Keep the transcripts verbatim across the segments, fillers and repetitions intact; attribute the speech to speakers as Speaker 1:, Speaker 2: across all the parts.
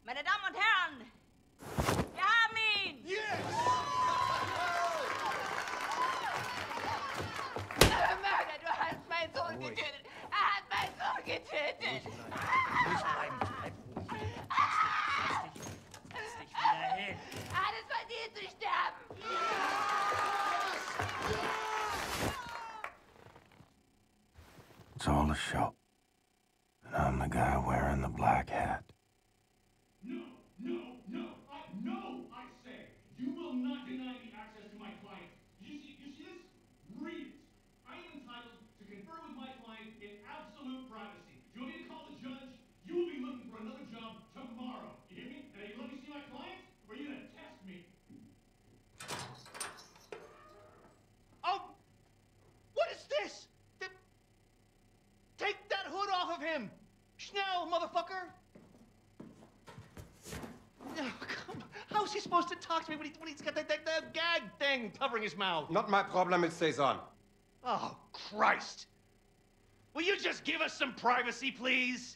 Speaker 1: Meine Damen und Herren, wir haben ihn!
Speaker 2: Yes!
Speaker 1: Mörder, du hast meinen Sohn getötet! Er hat meinen Sohn getötet!
Speaker 2: Ruhig bleiben, bleib ruhig. Lass dich, lass dich wieder hin.
Speaker 1: Er hat es verdient zu sterben!
Speaker 3: It's all a show. And I'm the guy wearing the black hat.
Speaker 4: No, no, no, I, no, I say, you will not deny me access to my client. You see, you see this? Read it. I am entitled to confer with my client in absolute privacy. Do you want me to call the judge? You will be looking for another job tomorrow. You hear me? And you let me see my client? Or are you gonna test me?
Speaker 5: Oh, what is this? The... Take that hood off of him! Schnell, motherfucker! Oh, come on. How's he supposed to talk to me when, he, when he's got that, that, that gag thing covering his mouth?
Speaker 6: Not my problem, it stays on.
Speaker 5: Oh, Christ. Will you just give us some privacy, please?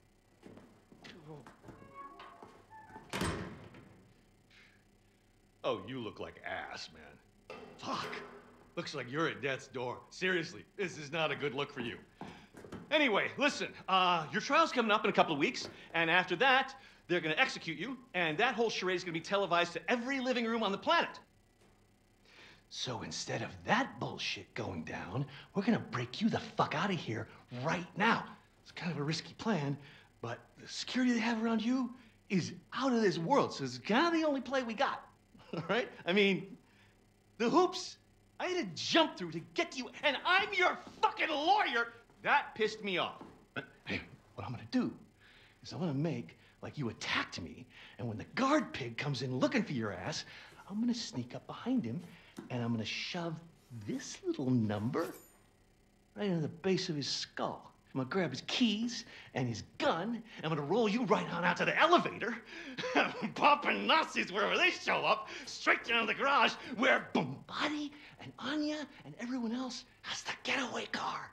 Speaker 5: Oh, you look like ass, man. Fuck. Looks like you're at death's door. Seriously, this is not a good look for you. Anyway, listen, uh, your trial's coming up in a couple of weeks, and after that, they're gonna execute you, and that whole charade is gonna be televised to every living room on the planet. So instead of that bullshit going down, we're gonna break you the fuck out of here right now. It's kind of a risky plan, but the security they have around you is out of this world, so it's kind of the only play we got, all right? I mean, the hoops I had to jump through to get to you, and I'm your fucking lawyer. That pissed me off. But hey, what I'm gonna do is I'm gonna make like you attacked me, and when the guard pig comes in looking for your ass, I'm gonna sneak up behind him, and I'm gonna shove this little number right into the base of his skull. I'm gonna grab his keys and his gun, and I'm gonna roll you right on out to the elevator, popping Nazis wherever they show up, straight down to the garage where Bombati and Anya and everyone else has the getaway car.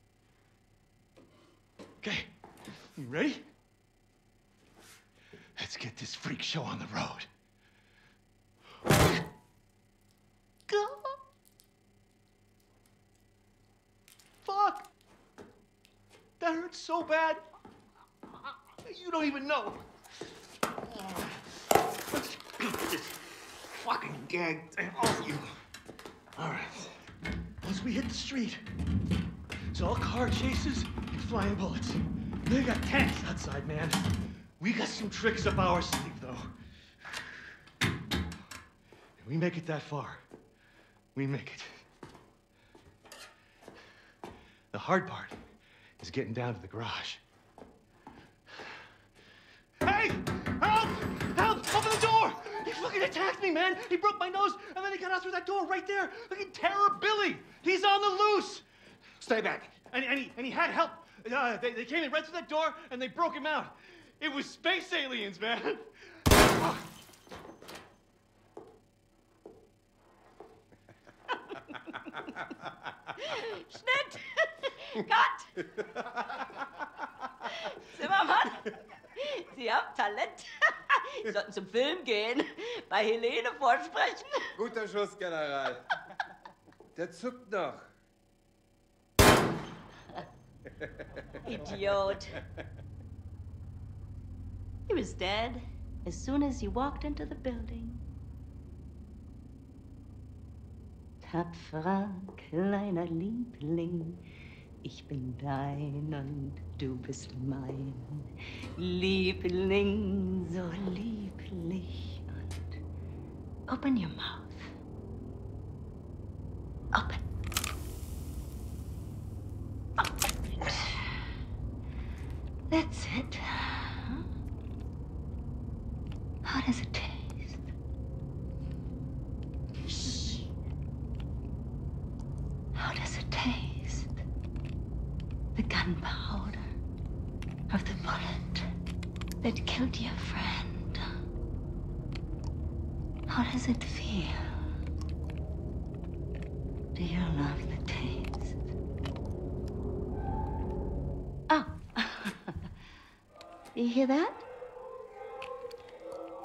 Speaker 5: Okay, you ready? Let's get this freak show on the road. Go! Fuck! That hurts so bad. You don't even know. Let's get this fucking gag thing off you. All right. Once we hit the street, it's all car chases and flying bullets. They got tanks outside, man. We got some tricks up our sleeve, though. If we make it that far, we make it. The hard part is getting down to the garage. Hey! Help! Help! Open the door! He fucking attacked me, man! He broke my nose, and then he got out through that door right there! Fucking Terror Billy! He's on the loose! Stay back! And, and, he, and he had help. Uh, they, they came in right through that door, and they broke him out. It was space aliens, man!
Speaker 1: Schnitt! Cut! Zimmermann, Sie haben Talent. Sie sollten zum Film gehen, bei Helene vorsprechen.
Speaker 6: Guter Schuss, General. Der zuckt noch.
Speaker 1: Idiot. He was dead as soon as you walked into the building. Tapferer kleiner Liebling, ich bin dein und du bist mein. Liebling, so lieblich und... Open your mouth. Open. Open it. That's it. Huh? How does it taste? Shh. How does it taste? The gunpowder of the bullet that killed your friend. How does it feel? Do you love the taste? Oh. You hear that?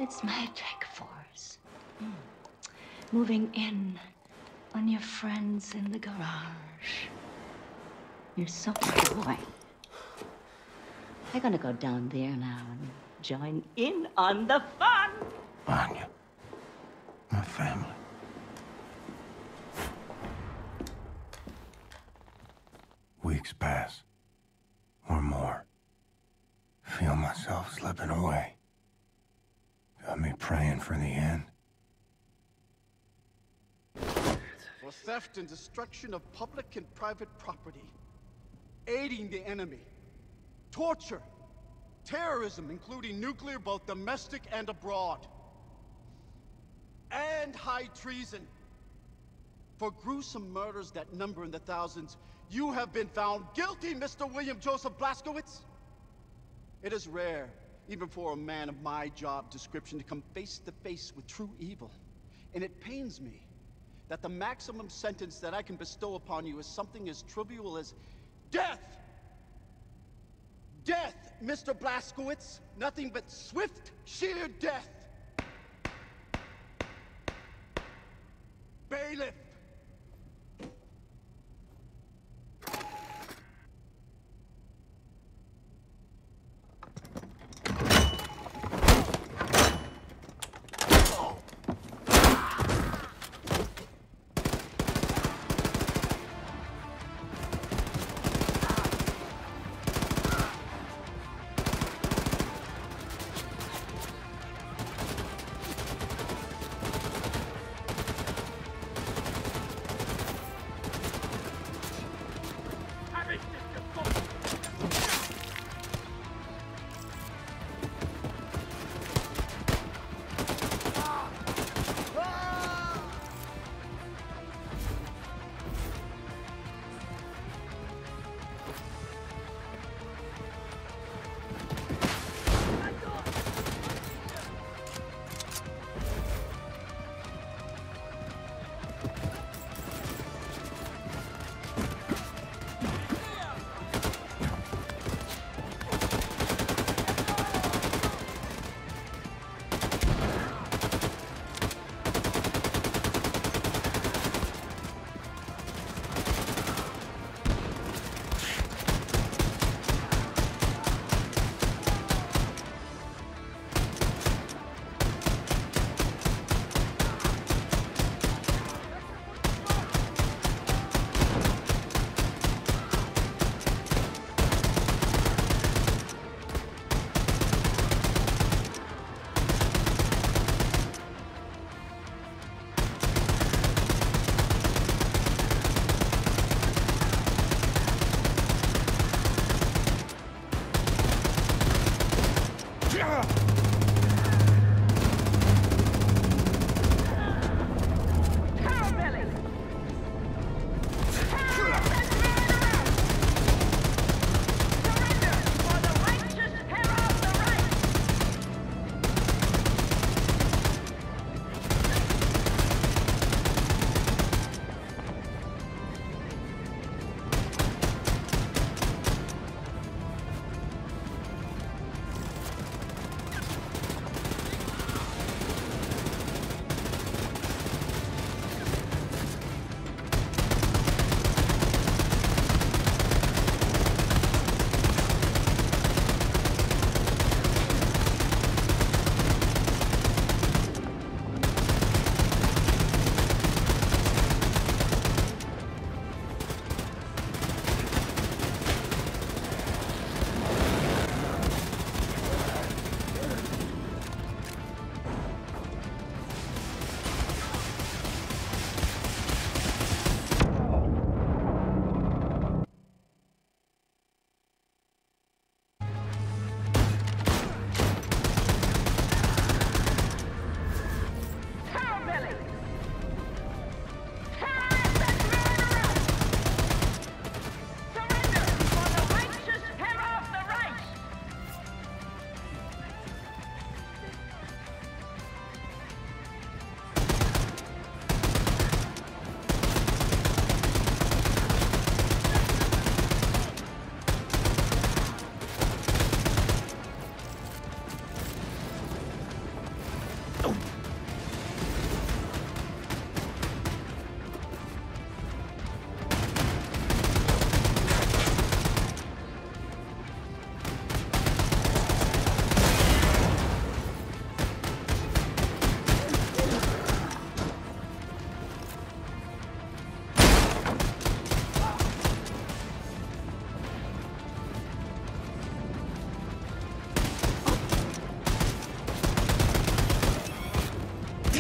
Speaker 1: It's my tech force. Mm. Moving in on your friends in the garage. You're so boy. I'm gonna go down there now and join in on the fun.
Speaker 3: Anya, my family. Weeks pass, or more. Feel myself slipping away. Got me praying for the end.
Speaker 7: For theft and destruction of public and private property, aiding the enemy, torture, terrorism, including nuclear, both domestic and abroad, and high treason. For gruesome murders that number in the thousands, you have been found guilty, Mister William Joseph Blazkowicz. It is rare, even for a man of my job description, to come face to face with true evil. And it pains me that the maximum sentence that I can bestow upon you is something as trivial as death. Death, Mister Blazkowicz. Nothing but swift, sheer death. Bailiff.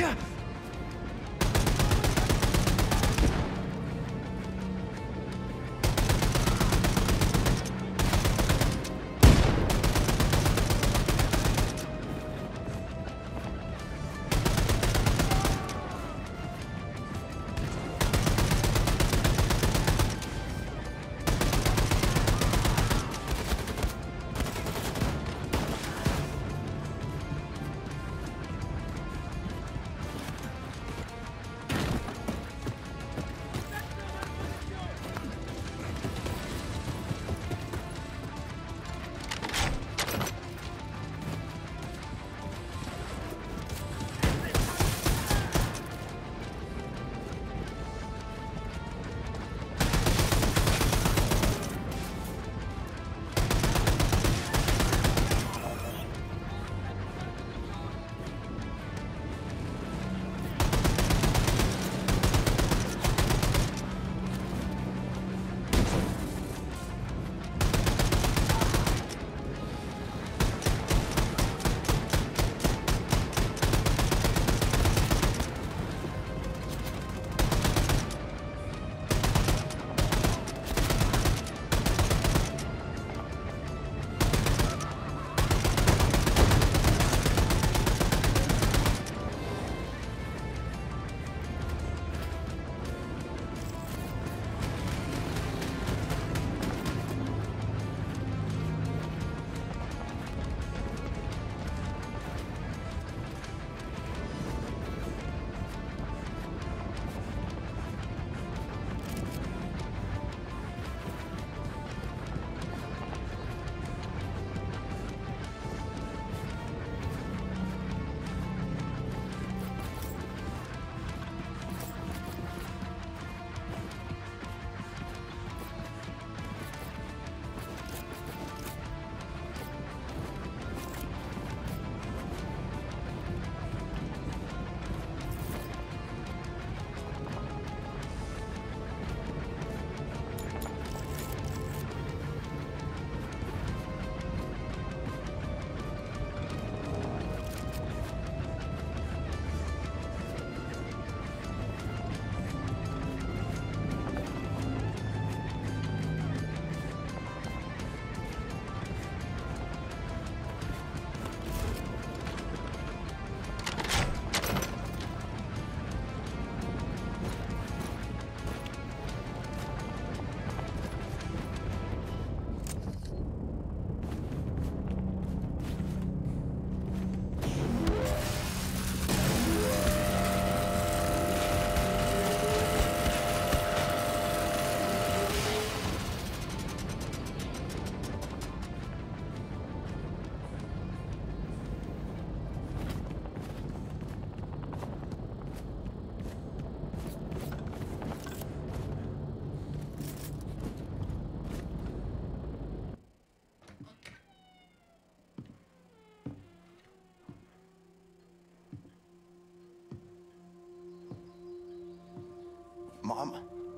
Speaker 3: Mom?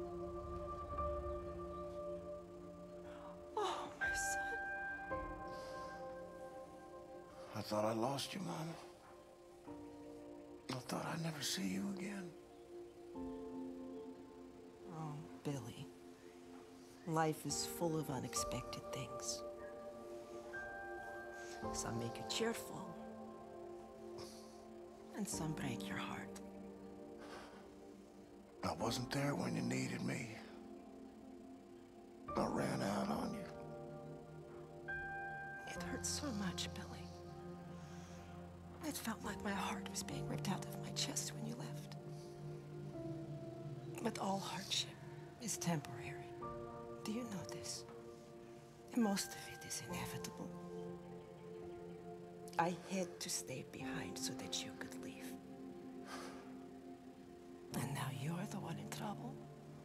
Speaker 8: Oh, my son.
Speaker 3: I thought I lost you, Mom. I thought I'd never see you again.
Speaker 8: Oh, Billy. Life is full of unexpected things. Some make you cheerful, and some break your heart.
Speaker 3: I wasn't there when you needed me. I ran out on you.
Speaker 8: It hurt so much, Billy. It felt like my heart was being ripped out of my chest when you left. But all hardship is temporary. Do you know this? Most of it is inevitable. I had to stay behind so that you could leave. And now you're the one in trouble.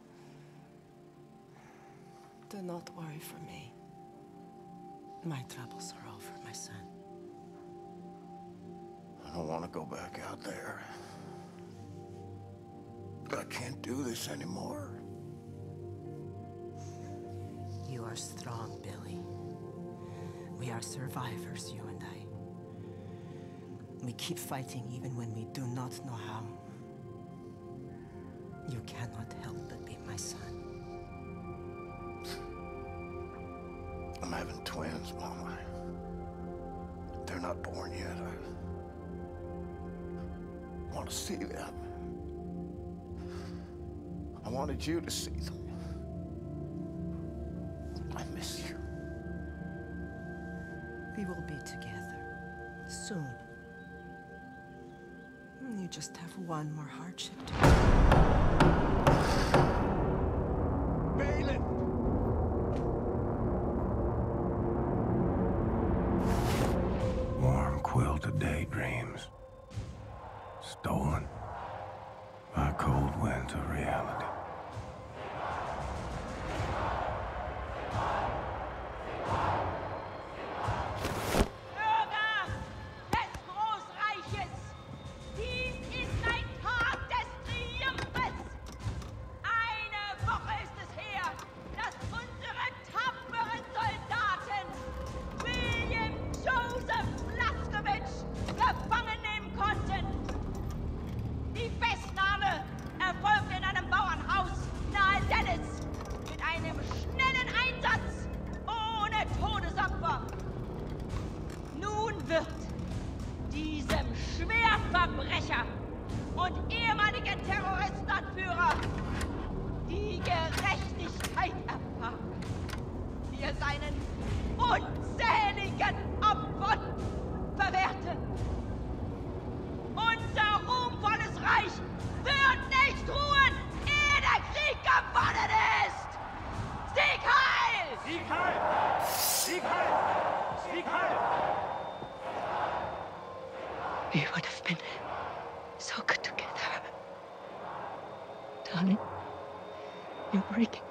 Speaker 8: Do not worry for me. My troubles are over, my son.
Speaker 3: I don't want to go back out there. I can't do this anymore.
Speaker 8: You are strong, Billy. We are survivors, you and I. We keep fighting even when we do not know how. You cannot help but be my son.
Speaker 3: I'm having twins, Mama. They're not born yet. I want to see them. I wanted you to see them. I miss you.
Speaker 8: We will be together soon. You just have one more hardship to
Speaker 7: Bailiff!
Speaker 3: Warm quilted daydreams. Stolen by cold winds of reality.
Speaker 9: Bürger des Großreiches, dies ist ein Tag des Triumphes. Eine Woche ist es her, dass unsere tapferen Soldaten William Joseph Blazkowicz gefangen nehmen konnten. Die Festnahme erfolgte in einem Bauernhaus nahe Dallas mit einem schnellen Einsatz ohne Todesopfer. Nun wird diesem Schwerverbrecher und ehemaligen Terroristenanführer die Gerechtigkeit erfahren, die er seinen unzähligen Opfern verwehrte. Unser ruhmvolles Reich wird nicht ruhen, ehe der Krieg gewonnen ist! Sieg heil!
Speaker 2: Sieg heil! Sieg heil! Sieg heil!
Speaker 1: We would have been so good together. Darling, you're breaking